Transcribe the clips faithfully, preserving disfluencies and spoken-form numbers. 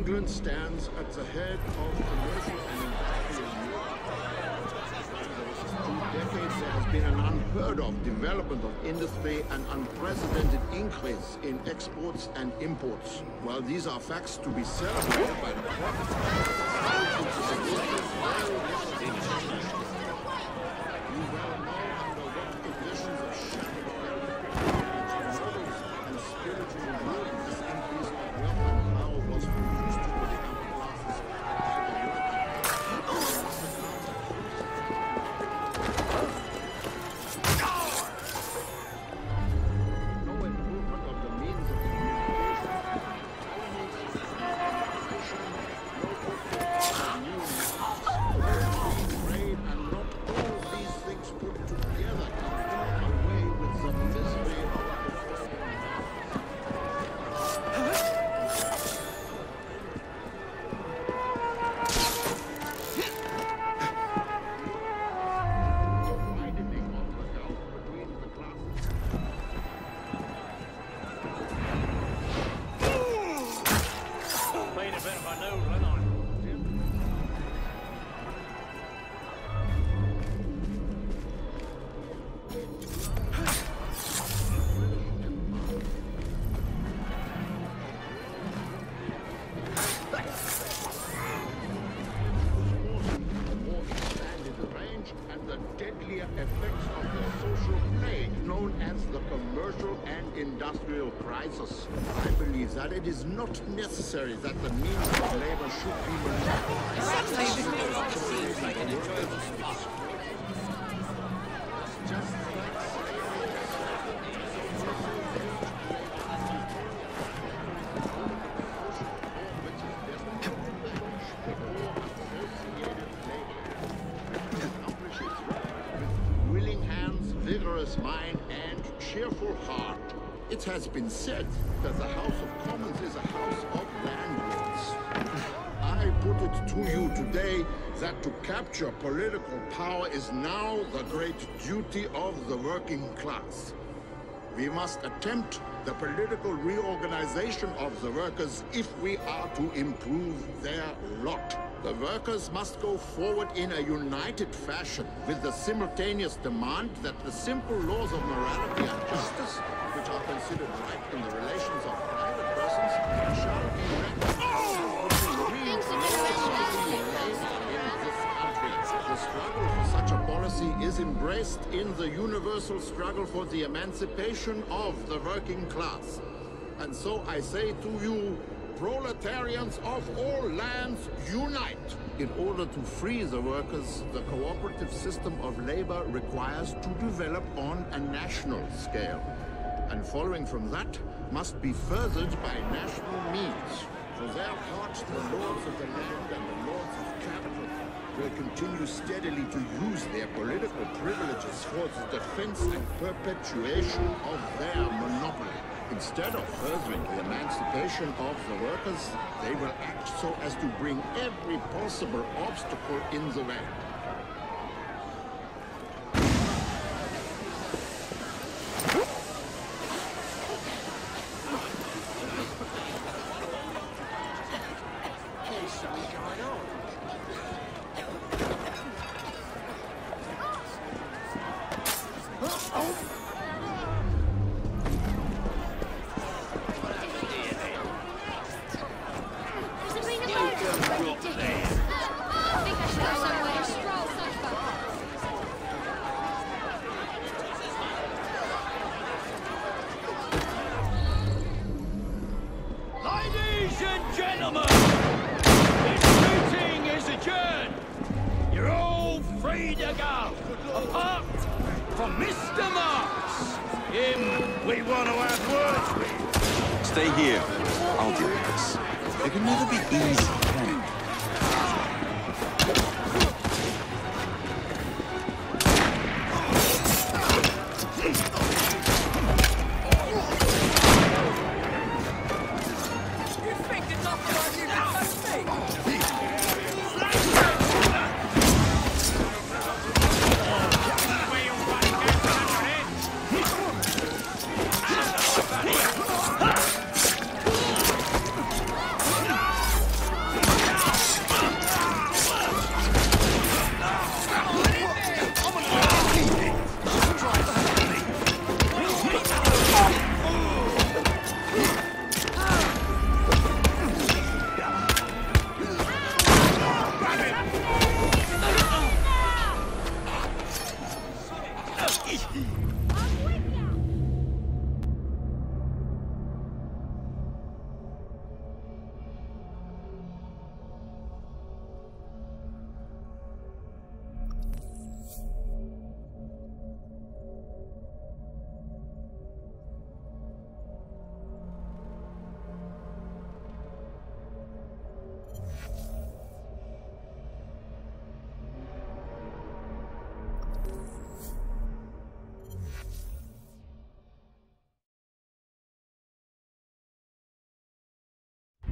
England stands at the head of commercial and industrial Europe. For two decades, there has been an unheard of development of industry and unprecedented increase in exports and imports. While these are facts to be celebrated by the crisis. I believe that it is not necessary that the means of labor should be just willing hands, vigorous mind, and cheerful heart. It has been said that the House of Commons is a house of landlords. I put it to you today that to capture political power is now the great duty of the working class. We must attempt the political reorganization of the workers if we are to improve their lot. The workers must go forward in a united fashion with the simultaneous demand that the simple laws of morality and justice, which are considered right in the relations of private persons, shall be recognized as the real laws in this country. The struggle for such a policy is embraced in the universal struggle for the emancipation of the working class. And so I say to you, proletarians of all lands, unite! In order to free the workers, the cooperative system of labor requires to develop on a national scale. And following from that must be furthered by national means. For their part, the lords of the land and the lords of capital will continue steadily to use their political privileges for the defense and perpetuation of their monopoly. Instead of furthering the emancipation of the workers, they will act so as to bring every possible obstacle in the way.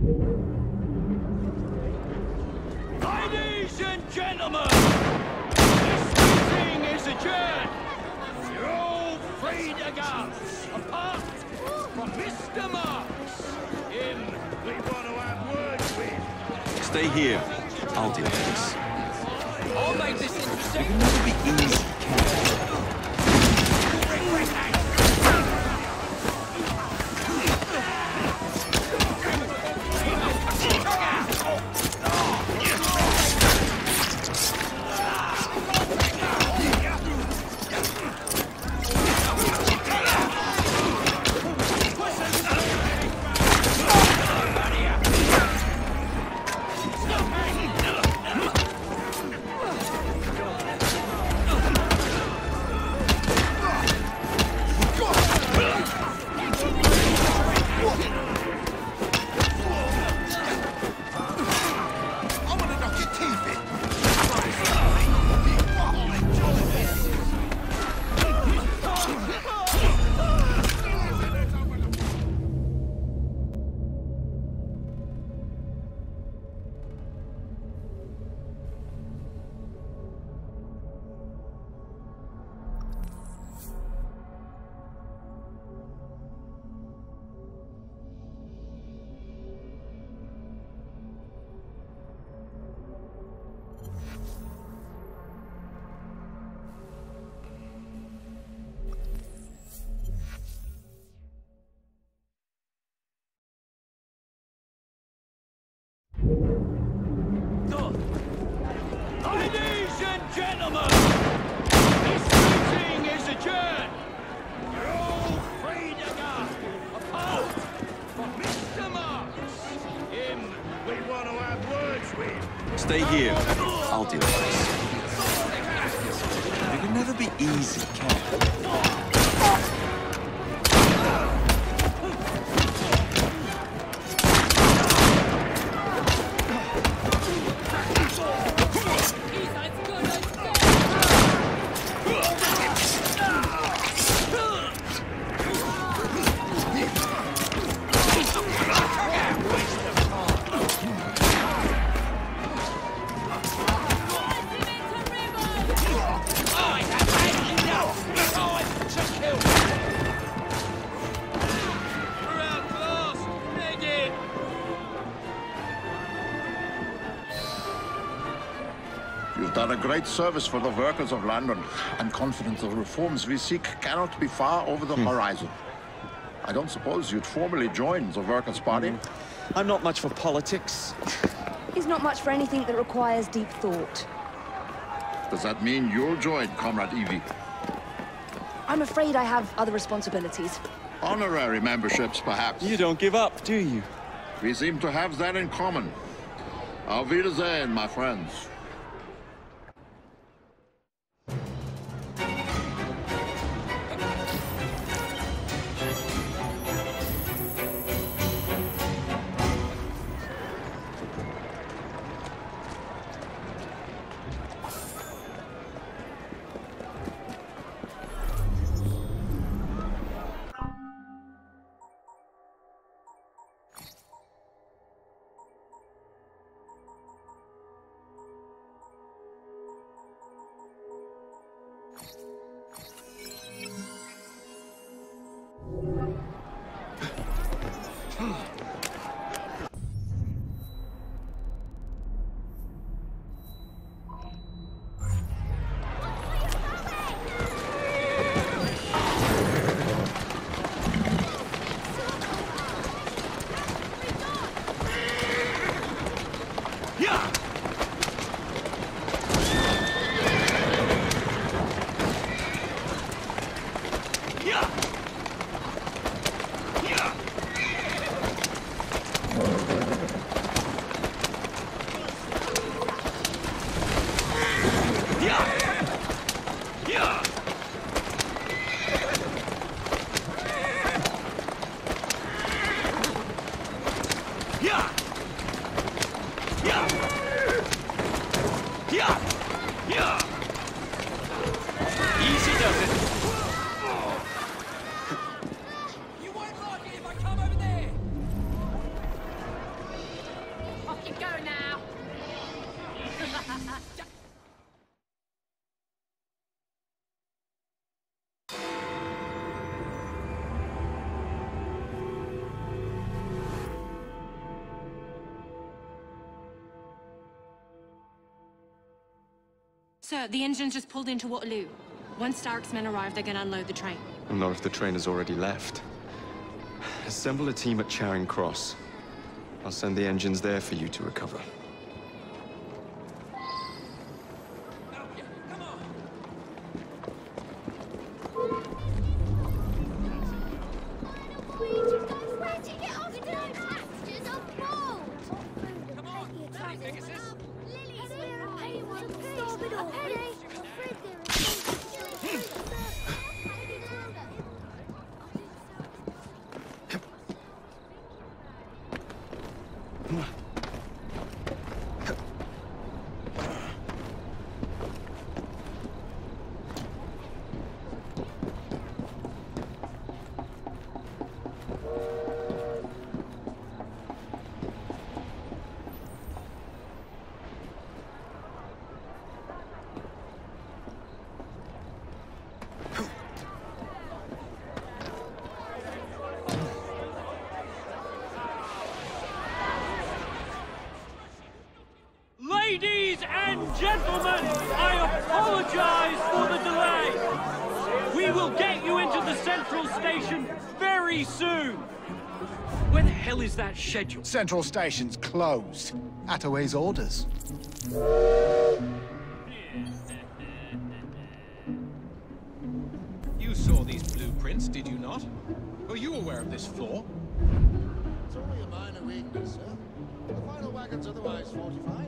Ladies and gentlemen, this meeting is adjourned. You're all free to go, apart from Mister Marks. Him we want to have words with. Stay here. I'll deal with this. I'll make this interesting. It can never be easy, can it? Ladies and gentlemen, this meeting is adjourned. You're all free to go, apart from Mister Marks. Him we want to have words with. Stay here. I'll deal with this. It can never be easy, can it? You've done a great service for the workers of London. I'm confident the reforms we seek cannot be far over the hmm. horizon. I don't suppose you'd formally join the Workers' Party? Mm. I'm not much for politics. He's not much for anything that requires deep thought. Does that mean you'll join, Comrade Evie? I'm afraid I have other responsibilities. Honorary memberships, perhaps? You don't give up, do you? We seem to have that in common. Auf Wiedersehen, my friends. Sir, the engine's just pulled into Waterloo. Once Stark's men arrive, they're gonna unload the train. Well, not if the train has already left. Assemble a team at Charing Cross. I'll send the engines there for you to recover. Ladies and gentlemen, I apologize for the delay. We will get you into the central station very soon. Where the hell is that schedule? Central station's closed. Attaway's orders. You saw these blueprints, did you not? Were you aware of this flaw? It's only a minor weakness, sir. The final wagon's otherwise fortified.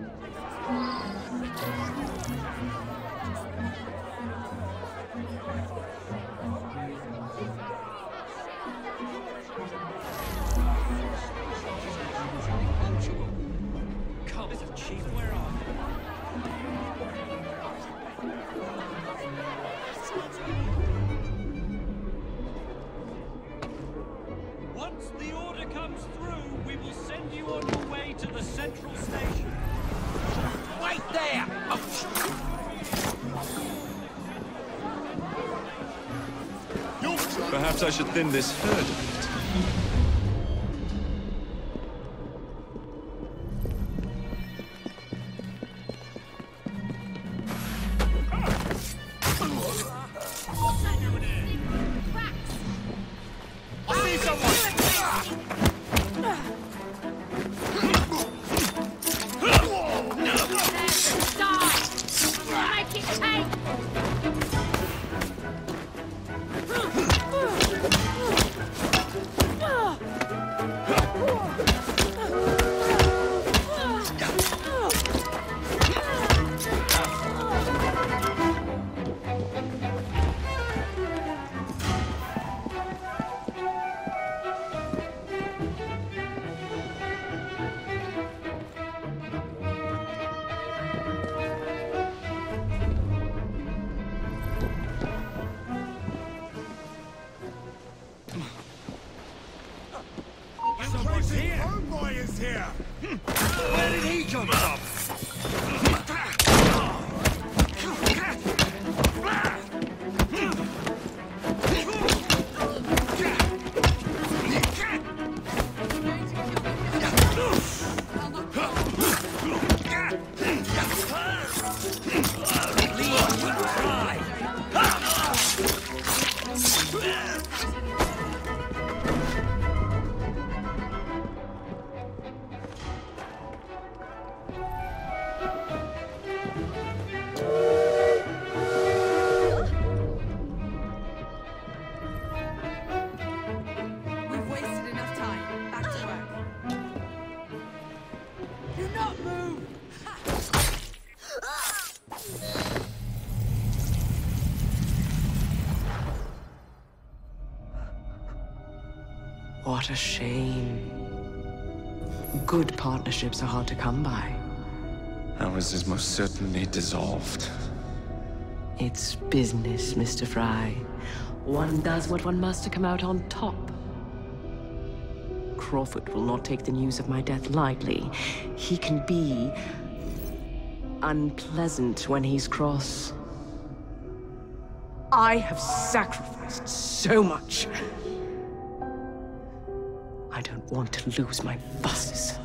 Come, Chief, where are you? Once the order comes through, we will send you on your way to the central station. Wait there! Perhaps I should thin this herd a bit. What a shame. Good partnerships are hard to come by. Ours is most certainly dissolved. It's business, Mister Frye. One does what one must to come out on top. Crawford will not take the news of my death lightly. He can be unpleasant when he's cross. I have sacrificed so much. I don't want to lose my bosses.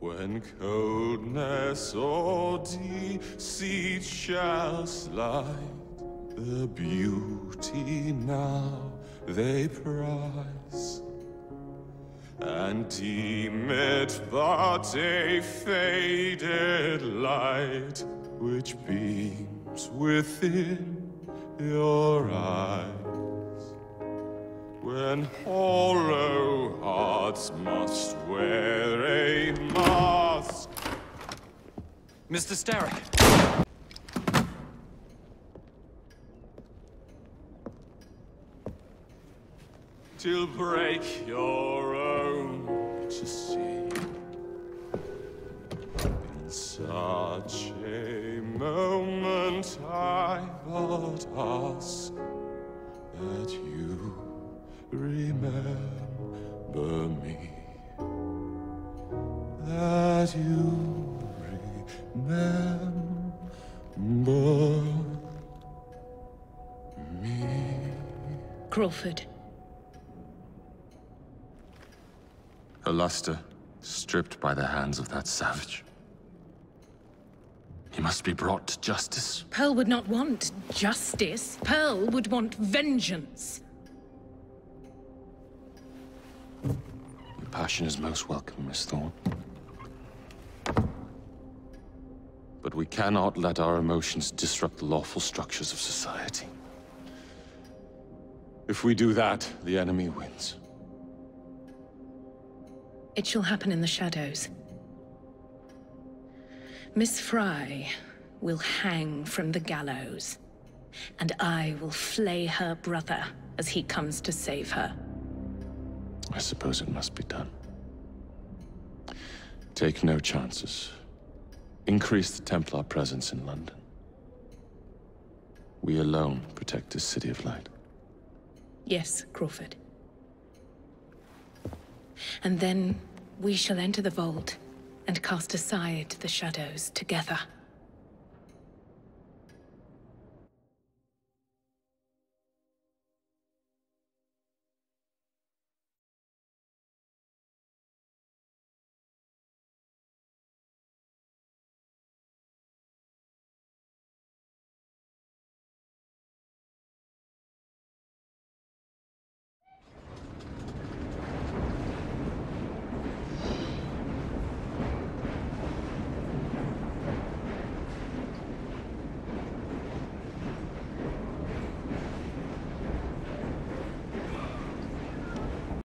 When coldness or deceit shall slide, the beauty now they prize, and deem it but a faded light which beams within your eyes. When hollow hearts must wear a mask. Mister Starrick. Till break your own to see. In such a moment I but ask that you remember me, that you remember me. Crawford. Her luster stripped by the hands of that savage. He must be brought to justice. Pearl would not want justice. Pearl would want vengeance. Your passion is most welcome, Miss Thorne. But we cannot let our emotions disrupt the lawful structures of society. If we do that, the enemy wins. It shall happen in the shadows. Miss Frye will hang from the gallows, and I will flay her brother as he comes to save her. I suppose it must be done. Take no chances. Increase the Templar presence in London. We alone protect this city of light. Yes, Crawford. And then we shall enter the vault and cast aside the shadows together.